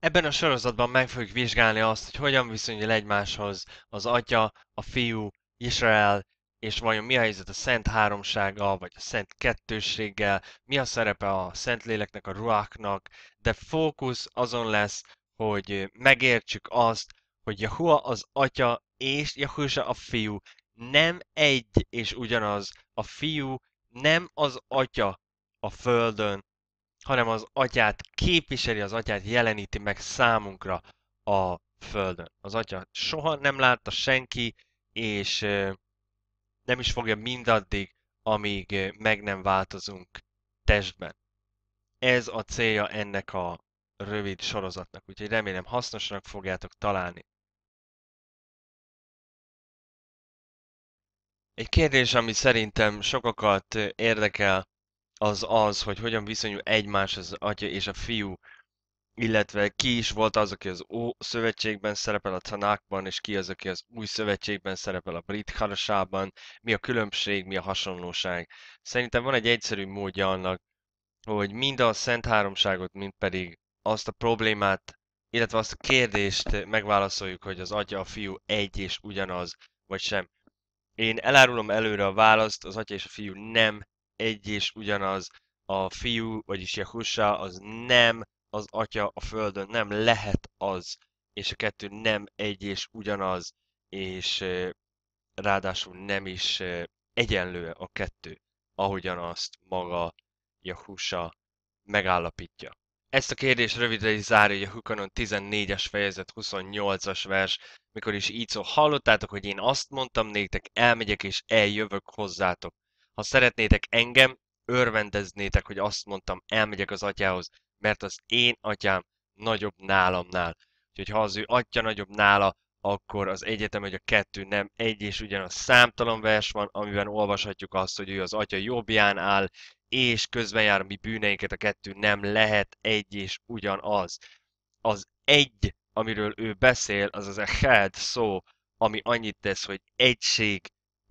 Ebben a sorozatban meg fogjuk vizsgálni azt, hogy hogyan viszonyul egymáshoz az Atya, a Fiú, Izrael, és vajon mi a helyzet a Szent Háromsággal, vagy a Szent Kettősséggel, mi a szerepe a Szentléleknek, a Ruachnak, de fókusz azon lesz, hogy megértsük azt, hogy Jahua az Atya és Jahusha a Fiú nem egy és ugyanaz. A Fiú nem az Atya a Földön, hanem az atyát képviseli, az atyát jeleníti meg számunkra a Földön. Az atya soha nem látta senki, és nem is fogja mindaddig, amíg meg nem változunk testben. Ez a célja ennek a rövid sorozatnak, úgyhogy remélem hasznosnak fogjátok találni. Egy kérdés, ami szerintem sokakat érdekel, az az, hogy hogyan viszonyul egymáshoz az atya és a fiú, illetve ki is volt az, aki az Ószövetségben szerepel a Tanákban, és ki az, aki az Új Szövetségben szerepel a Brit Hadasában, mi a különbség, mi a hasonlóság. Szerintem van egy egyszerű módja annak, hogy mind a Szent Háromságot, mind pedig azt a problémát, illetve azt a kérdést megválaszoljuk, hogy az Atya, a Fiú egy és ugyanaz, vagy sem. Én elárulom előre a választ, az Atya és a Fiú nem egy és ugyanaz. A Fiú, vagyis Jehusha, az nem az Atya a Földön, nem lehet az, és a kettő nem egy és ugyanaz, és ráadásul nem is egyenlő a kettő, ahogyan azt maga Jehusha megállapítja. Ezt a kérdést rövidre is zárja a Hukanon 14-es fejezet 28-as vers, mikor is így szól, hallottátok, hogy én azt mondtam néktek, elmegyek és eljövök hozzátok. Ha szeretnétek engem, örvendeznétek, hogy azt mondtam, elmegyek az atyához, mert az én atyám nagyobb nálamnál. Úgyhogy ha az ő atya nagyobb nála, akkor az egyetem, hogy a kettő nem egy és ugyanaz. Számtalan vers van, amiben olvashatjuk azt, hogy ő az atya jobbján áll, és közben jár a mi bűneinket, a kettő nem lehet egy és ugyanaz. Az egy, amiről ő beszél, az az echad szó, ami annyit tesz, hogy egység,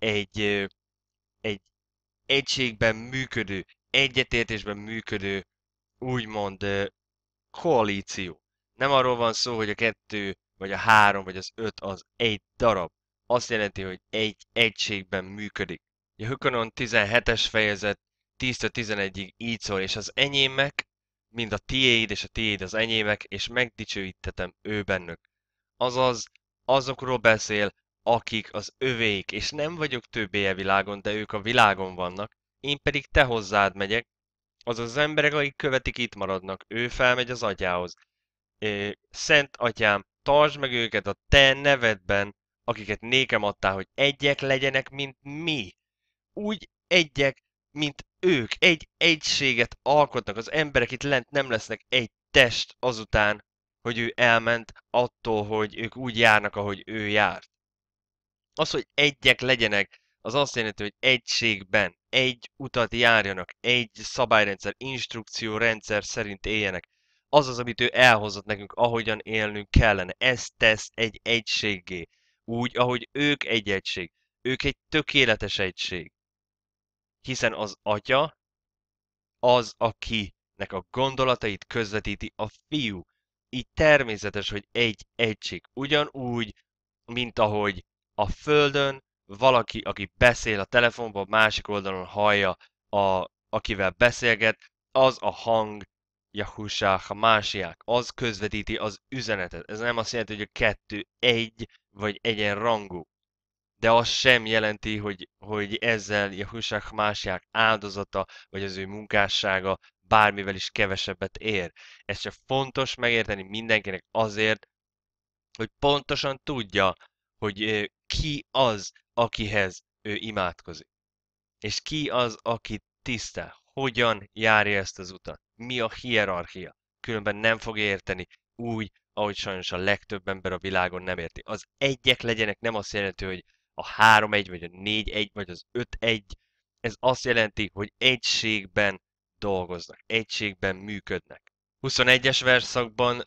egy egységben működő, egyetértésben működő, úgymond koalíció. Nem arról van szó, hogy a kettő, vagy a három, vagy az öt az egy darab. Azt jelenti, hogy egy egységben működik. A Hukanon 17-es fejezet 10-11-ig így szól, és az enyémek, mind a tiéd, és a tiéd az enyémek, és megdicsőítetem ő bennük. Azaz, azokról beszél, akik az övéik, és nem vagyok többé a világon, de ők a világon vannak, én pedig te hozzád megyek, azaz az emberek, akik követik, itt maradnak, ő felmegy az atyához. Szent atyám, tartsd meg őket a te nevedben, akiket nékem adtál, hogy egyek legyenek, mint mi. Úgy egyek, mint ők. Egy egységet alkotnak. Az emberek itt lent nem lesznek egy test azután, hogy ő elment, attól, hogy ők úgy járnak, ahogy ő járt. Az, hogy egyek legyenek, az azt jelenti, hogy egységben, egy utat járjanak, egy szabályrendszer, instrukciórendszer szerint éljenek. Az az, amit ő elhozott nekünk, ahogyan élnünk kellene. Ez tesz egy egységgé. Úgy, ahogy ők egy egység. Ők egy tökéletes egység. Hiszen az atya az, akinek a gondolatait közvetíti a fiú. Így természetes, hogy egy egység. Ugyanúgy, mint ahogy a Földön valaki, aki beszél a telefonban, másik oldalon hallja, akivel beszélget, az a hang, Yahusha Hamásiák, az közvetíti az üzenetet. Ez nem azt jelenti, hogy a kettő egy vagy egyenrangú. De az sem jelenti, hogy ezzel Yahusha Hamásiák áldozata, vagy az ő munkássága bármivel is kevesebbet ér. Ez csak fontos megérteni mindenkinek azért, hogy pontosan tudja, hogy ki az, akihez ő imádkozik. És ki az, aki tisztel. Hogyan járja ezt az utat. Mi a hierarchia. Különben nem fog érteni úgy, ahogy sajnos a legtöbb ember a világon nem érti. Az egyek legyenek nem azt jelenti, hogy a 3-1, vagy a 4-1, vagy az 5-1. Ez azt jelenti, hogy egységben dolgoznak, egységben működnek. 21-es verszakban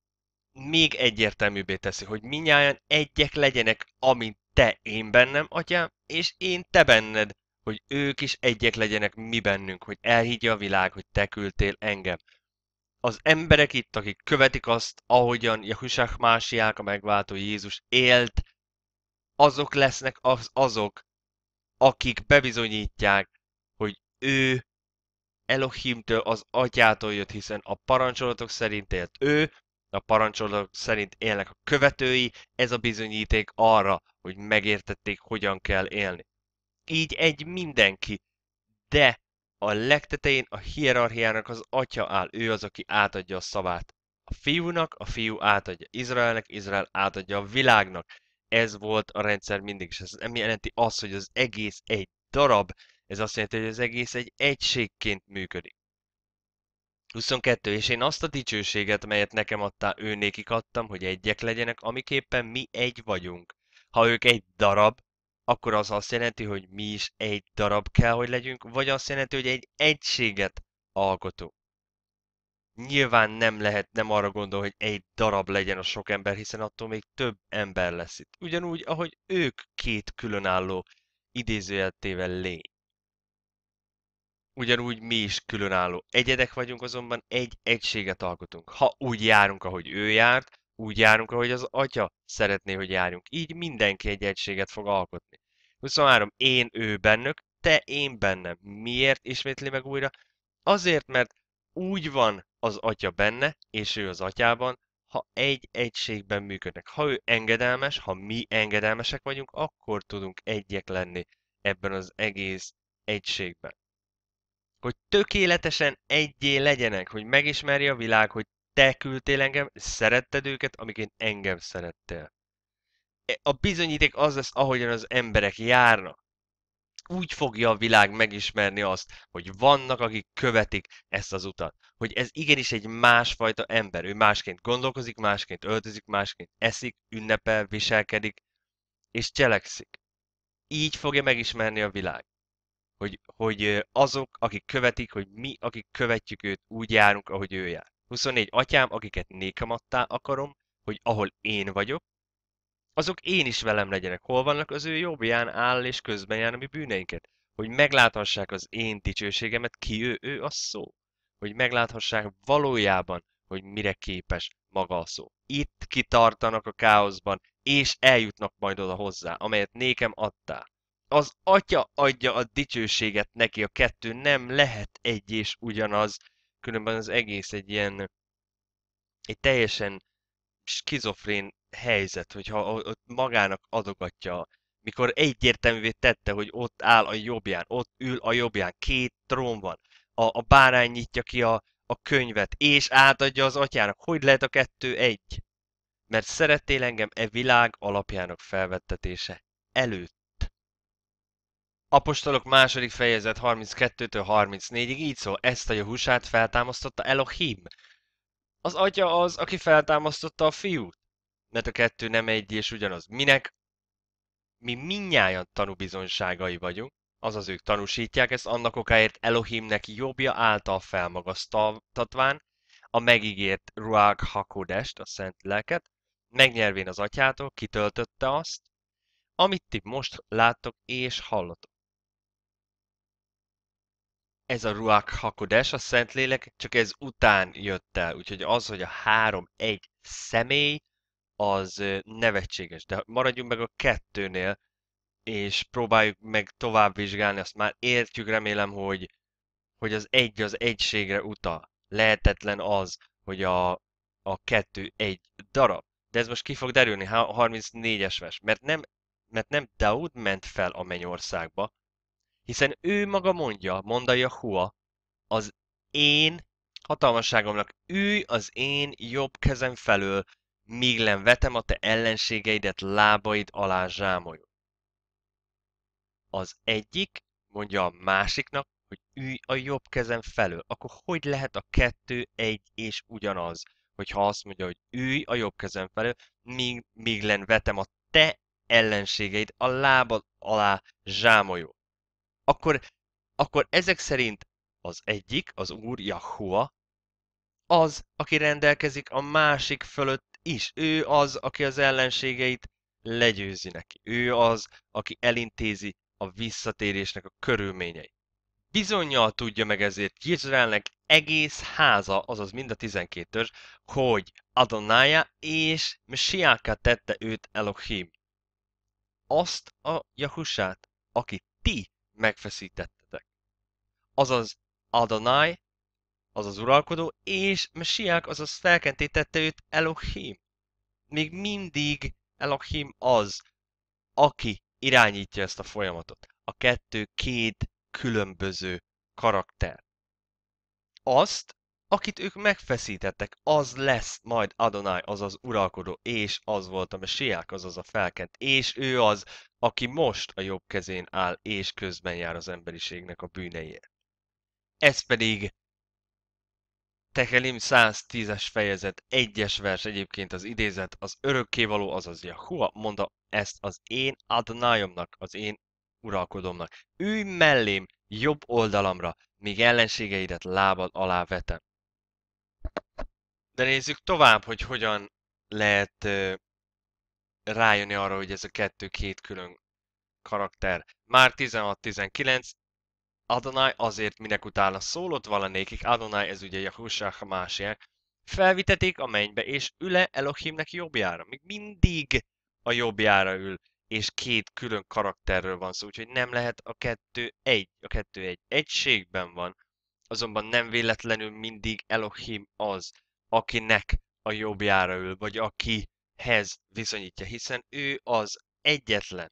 még egyértelműbbé teszi, hogy minnyáján egyek legyenek, amint te én bennem, atyám, és én te benned, hogy ők is egyek legyenek mi bennünk, hogy elhiggye a világ, hogy te küldtél engem. Az emberek itt, akik követik azt, ahogyan Jahushua Másiák, a megváltó Jézus élt, azok lesznek azok, akik bebizonyítják, hogy ő Elohimtől, az atyától jött, hiszen a parancsolatok szerint élt ő, a parancsolatok szerint élnek a követői, ez a bizonyíték arra, hogy megértették, hogyan kell élni. Így egy mindenki, de a legtetején a hierarchiának az atya áll, ő az, aki átadja a szavát. A fiúnak, a fiú átadja Izraelnek, Izrael átadja a világnak. Ez volt a rendszer mindig, és ez nem jelenti azt, hogy az egész egy darab, ez azt jelenti, hogy az egész egy egységként működik. 22. És én azt a dicsőséget, melyet nekem adtál, ő nékik adtam, hogy egyek legyenek, amiképpen mi egy vagyunk. Ha ők egy darab, akkor az azt jelenti, hogy mi is egy darab kell, hogy legyünk, vagy azt jelenti, hogy egy egységet alkotunk. Nyilván nem arra gondol, hogy egy darab legyen a sok ember, hiszen attól még több ember lesz itt. Ugyanúgy, ahogy ők két különálló idézőjeltével lény. Ugyanúgy mi is különálló egyedek vagyunk, azonban egy egységet alkotunk. Ha úgy járunk, ahogy ő járt, úgy járunk, ahogy az atya szeretné, hogy járjunk. Így mindenki egy egységet fog alkotni. 23. Én ő bennük, te én bennem. Miért ismétli meg újra? Azért, mert úgy van az atya benne, és ő az atyában, ha egy egységben működnek. Ha ő engedelmes, ha mi engedelmesek vagyunk, akkor tudunk egyek lenni ebben az egész egységben. Hogy tökéletesen egyé legyenek, hogy megismerje a világ, hogy te küldtél engem, és szeretted őket, amiként engem szerettél. A bizonyíték az lesz, ahogyan az emberek járnak. Úgy fogja a világ megismerni azt, hogy vannak, akik követik ezt az utat. Hogy ez igenis egy másfajta ember. Ő másként gondolkozik, másként öltözik, másként eszik, ünnepel, viselkedik, és cselekszik. Így fogja megismerni a világ. Hogy azok, akik követik, hogy mi, akik követjük őt, úgy járunk, ahogy ő jár. 24. Atyám, akiket nékem adtál, akarom, hogy ahol én vagyok, azok én is velem legyenek. Hol vannak, az ő jobbján áll és közben jár a mi bűneinket. Hogy megláthassák az én dicsőségemet, ki ő a szó. Hogy megláthassák valójában, hogy mire képes maga a szó. Itt kitartanak a káoszban, és eljutnak majd oda hozzá, amelyet nékem adtál. Az atya adja a dicsőséget neki, a kettő nem lehet egy és ugyanaz, különben az egész egy teljesen skizofrén helyzet, hogyha ott magának adogatja, mikor egyértelművé tette, hogy ott áll a jobbján, ott ül a jobbján, két trón van, a bárány nyitja ki a könyvet, és átadja az atyának. Hogy lehet a kettő egy? Mert szerettél engem e világ alapjának felvettetése előtt. Apostolok második fejezet 32-től 34-ig így szól, ezt a Jahusát feltámasztotta Elohim. Az atya az, aki feltámasztotta a fiút. Mert a kettő nem egy és ugyanaz. Minek? Mi mindnyájan tanúbizonyságai vagyunk, azaz ők tanúsítják ezt annak okáért Elohimnek jobbja által felmagasztatván a megígért Ruach HaKodest, a Szent Lelket, megnyervén az atyától, kitöltötte azt, amit ti most láttok és hallotok. Ez a Ruach HaKodes, a Szentlélek, csak ez után jött el. Úgyhogy az, hogy a három egy személy, az nevetséges. De maradjunk meg a kettőnél, és próbáljuk meg tovább vizsgálni, azt már értjük, remélem, hogy az egységre utal. Lehetetlen az, hogy a kettő egy darab. De ez most ki fog derülni, 34-es vers. Mert nem Daud ment fel a mennyországba, hiszen ő maga mondja Jahua, az én hatalmasságomnak ülj az én jobb kezem felől, míg vetem a te ellenségeidet lábaid alá zsámolyul. Az egyik mondja a másiknak, hogy ülj a jobb kezem felől. Akkor hogy lehet a kettő egy és ugyanaz? Hogyha azt mondja, hogy ülj a jobb kezem felől, míg vetem a te ellenségeid a lábad alá zsámolyul. Akkor ezek szerint az egyik, az Úr Jahua, az, aki rendelkezik a másik fölött is. Ő az, aki az ellenségeit legyőzi neki. Ő az, aki elintézi a visszatérésnek a körülményeit. Bizonnyal tudja meg ezért Izraelnek egész háza, azaz mind a 12 törzs, hogy Adonája és Mesiákká tette őt Elohim. Azt a Jahusát, akit ti megfeszítettetek. Azaz Adonai, azaz uralkodó, és Mesiák, azaz felkenté tette őt Elohim. Még mindig Elohim az, aki irányítja ezt a folyamatot. A kettő két különböző karakter. Azt, akit ők megfeszítettek, az lesz majd Adonai, azaz uralkodó, és az volt a Mesiák, azaz a felkent, és ő az, aki most a jobb kezén áll, és közben jár az emberiségnek a bűneiért. Ez pedig Tekelim 110-es fejezet, 1-es vers egyébként az idézet, az örökkévaló, azaz Jahua mondta ezt az én Adonaiomnak, az én uralkodomnak. Ülj mellém, jobb oldalamra, míg ellenségeidet lábad alá vetem. De nézzük tovább, hogy hogyan lehet rájönni arra, hogy ez a kettő két külön karakter. Már 16-19, Adonai azért minek utána szólott valanékik, Adonai ez ugye Jahusá Hamásiák, felviteték a mennybe, és üle Elohimnek jobbjára. Még mindig a jobbjára ül, és két külön karakterről van szó, úgyhogy nem lehet a kettő egy egységben van. Azonban nem véletlenül mindig Elohim az, akinek a jobbjára ül, vagy akihez viszonyítja, hiszen ő az egyetlen,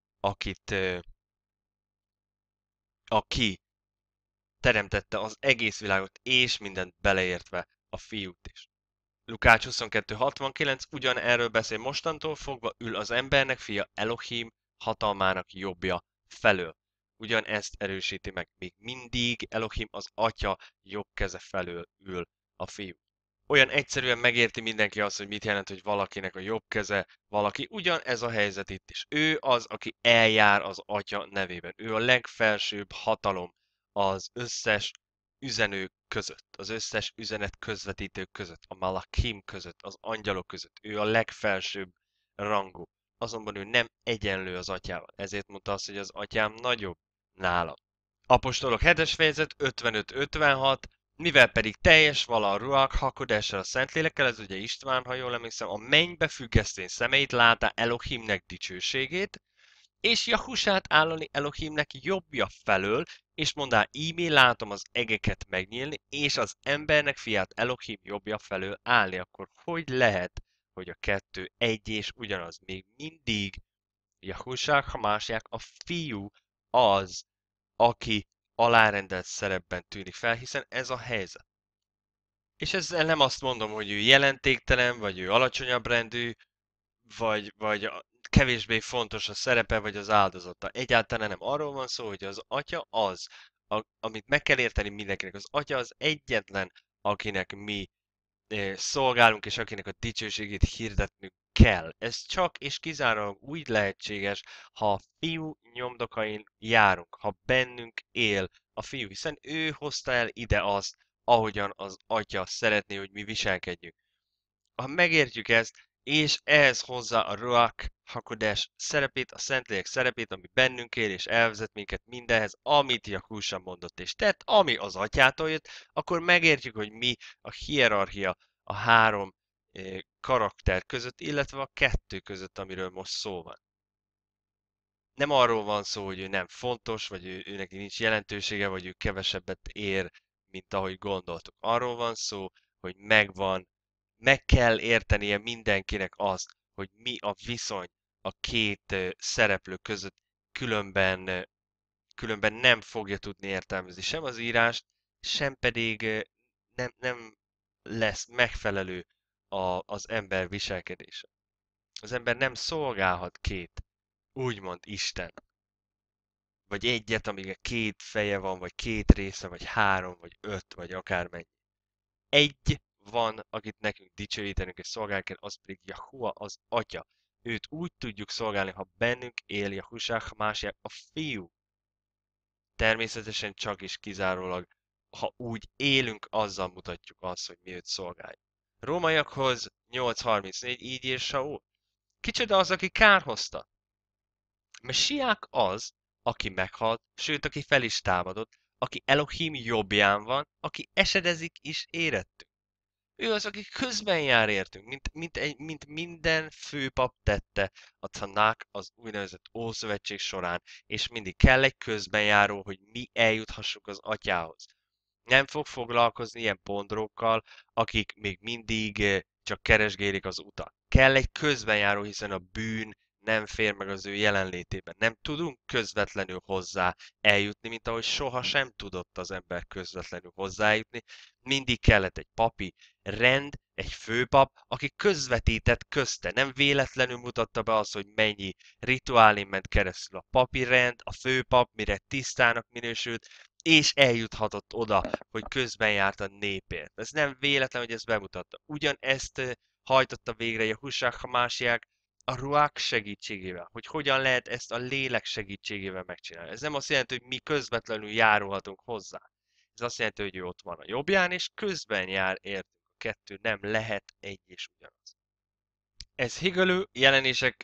aki teremtette az egész világot, és mindent beleértve a fiút is. Lukács 22.69 ugyanerről beszél, mostantól fogva ül az embernek fia Elohim hatalmának jobbja felől. Ugyanezt erősíti meg, még mindig Elohim az atya jobb keze felől ül a fiú. Olyan egyszerűen megérti mindenki azt, hogy mit jelent, hogy valakinek a jobb keze, valaki. Ugyanez a helyzet itt is. Ő az, aki eljár az atya nevében. Ő a legfelsőbb hatalom az összes üzenők között, az összes üzenet közvetítők között, a malakim között, az angyalok között. Ő a legfelsőbb rangú. Azonban ő nem egyenlő az atyával. Ezért mondta azt, hogy az atyám nagyobb nálam. Apostolok 7-es fejezet 55-56, mivel pedig teljes vala a Ruach Hakodessel a Szentlélekkel, ez ugye István, ha jól emlékszem, a mennybe függesztén szemeit látá Elohimnek dicsőségét, és Jahusát állani Elohimnek jobbja felől, és mondá, ímé látom az egeket megnyílni, és az embernek fiát Elohim jobbja felől állni. Akkor hogy lehet, hogy a kettő egy és ugyanaz? Még mindig Jahusák, Hamásiák, a fiú az, aki alárendelt szerepben tűnik fel, hiszen ez a helyzet. És ezzel nem azt mondom, hogy ő jelentéktelen, vagy ő alacsonyabb rendű, vagy kevésbé fontos a szerepe, vagy az áldozata. Egyáltalán nem arról van szó, hogy az atya az, amit meg kell érteni mindenkinek. Az atya az egyetlen, akinek mi szolgálunk, és akinek a dicsőségét hirdetnünk kell. Ez csak és kizárólag úgy lehetséges, ha a fiú nyomdokain járunk, ha bennünk él a fiú, hiszen ő hozta el ide azt, ahogyan az atya szeretné, hogy mi viselkedjünk. Ha megértjük ezt, és ehhez hozzá a Ruach Hakodes szerepét, a Szentlélek szerepét, ami bennünk él, és elvezet minket mindenhez, amit Jahusá mondott és tett, ami az atyától jött, akkor megértjük, hogy mi a hierarchia a három karakter között, illetve a kettő között, amiről most szó van. Nem arról van szó, hogy ő nem fontos, vagy ő neki nincs jelentősége, vagy ő kevesebbet ér, mint ahogy gondoltuk. Arról van szó, hogy meg kell értenie mindenkinek azt, hogy mi a viszony a két szereplő között, különben nem fogja tudni értelmezni sem az írást, sem pedig nem lesz megfelelő az ember viselkedése. Az ember nem szolgálhat két, úgymond Isten, vagy egyet, amíg két feje van, vagy két része, vagy három, vagy öt, vagy akármennyi. Egy van, akit nekünk dicsőítenünk és szolgálni kell, az pedig Jahua, az Atya. Őt úgy tudjuk szolgálni, ha bennünk él Jahusá Hamásiák, a Fiú. Természetesen csak is kizárólag, ha úgy élünk, azzal mutatjuk azt, hogy mi őt szolgáljuk. Rómaiakhoz 8.34 így ír Saul. Kicsoda az, aki kárhozta? Mesiák az, aki meghalt, sőt, aki fel is támadott, aki Elohim jobbján van, aki esedezik is érettünk. Ő az, aki közben jár értünk, mint minden főpap tette a Tanák az úgynevezett Ószövetség során, és mindig kell egy közbenjáró, hogy mi eljuthassuk az atyához. Nem fog foglalkozni ilyen pondrókkal, akik még mindig csak keresgélik az utat. Kell egy közbenjáró, hiszen a bűn nem fér meg az ő jelenlétében. Nem tudunk közvetlenül hozzá eljutni, mint ahogy soha sem tudott az ember közvetlenül hozzájutni. Mindig kellett egy papi rend, egy főpap, aki közvetített közte. Nem véletlenül mutatta be azt, hogy mennyi rituálin ment keresztül a papi rend, a főpap, mire tisztának minősült, és eljuthatott oda, hogy közben járt a népért. Ez nem véletlen, hogy ezt bemutatta. Ugyanezt hajtotta végre Jehushua Hamásiák a ruák segítségével, hogy hogyan lehet ezt a lélek segítségével megcsinálni. Ez nem azt jelenti, hogy mi közvetlenül járulhatunk hozzá. Ez azt jelenti, hogy ő ott van a jobbján, és közben jár értünk. A kettő nem lehet egy és ugyanaz. Ez higgelő jelenések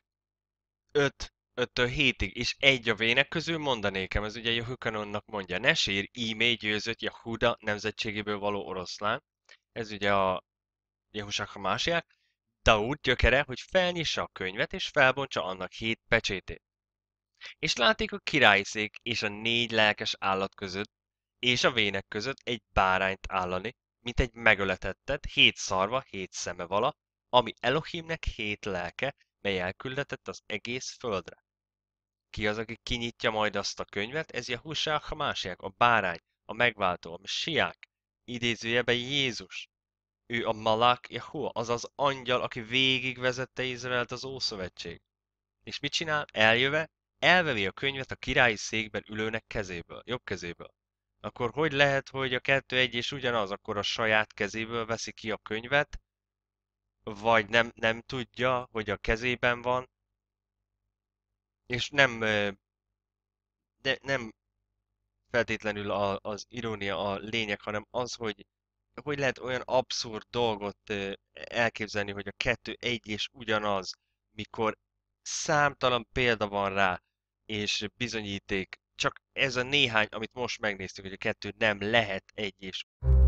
5-től 7-ig, és egy a vének közül mondanékem, ez ugye Jehukanonnak mondja, ne sírj, ímé győzött Jehuda nemzetségéből való oroszlán, ez ugye a Jehusak a másiák, Daud gyökere, hogy felnyissa a könyvet, és felbontsa annak 7 pecsétét. És látték a királyi szék és a 4 lelkes állat között, és a vének között egy bárányt állani, mint egy megöletettet, 7 szarva, 7 szeme vala, ami Elohimnek 7 lelke, mely elküldetett az egész földre. Ki az, aki kinyitja majd azt a könyvet? Ez Jehushua Hamásiák, a bárány, a megváltó, a Messiák, idézőjebe Jézus. Ő a Malak Jehua, azaz angyal, aki végigvezette Izraelt az Ószövetség. És mit csinál? Eljöve, elveli a könyvet a királyi székben ülőnek kezéből, jobb kezéből. Akkor hogy lehet, hogy a kettő egy és ugyanaz? Akkor a saját kezéből veszi ki a könyvet, vagy nem tudja, hogy a kezében van, és nem feltétlenül az irónia a lényeg, hanem az, hogy lehet olyan abszurd dolgot elképzelni, hogy a kettő egy és ugyanaz, mikor számtalan példa van rá, és bizonyíték. Csak ez a néhány, amit most megnéztük, hogy a kettő nem lehet egy és